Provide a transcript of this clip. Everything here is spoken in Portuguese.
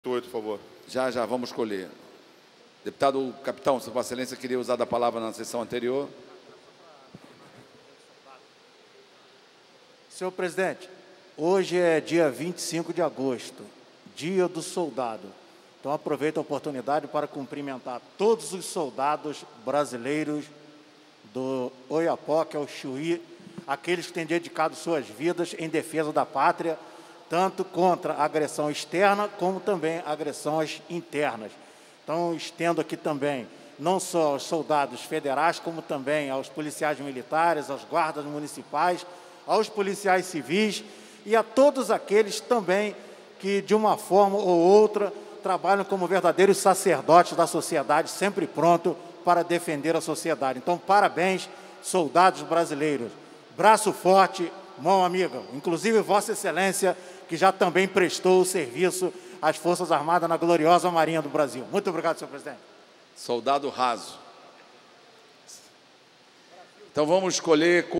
Por favor. Já vamos escolher. Deputado Capitão, Sua Vossa Excelência queria usar da palavra na sessão anterior. Senhor presidente, hoje é dia 25 de agosto, dia do soldado. Então, aproveito a oportunidade para cumprimentar todos os soldados brasileiros do Oiapoque ao Chuí, aqueles que têm dedicado suas vidas em defesa da pátria, tanto contra a agressão externa, como também agressões internas. Então, estendo aqui também, não só aos soldados federais, como também aos policiais militares, aos guardas municipais, aos policiais civis e a todos aqueles também que, de uma forma ou outra, trabalham como verdadeiros sacerdotes da sociedade, sempre pronto para defender a sociedade. Então, parabéns, soldados brasileiros. Braço forte, mão amiga. Inclusive, Vossa Excelência, que já também prestou o serviço às Forças Armadas na gloriosa Marinha do Brasil. Muito obrigado, senhor presidente. Soldado raso. Então, vamos escolher...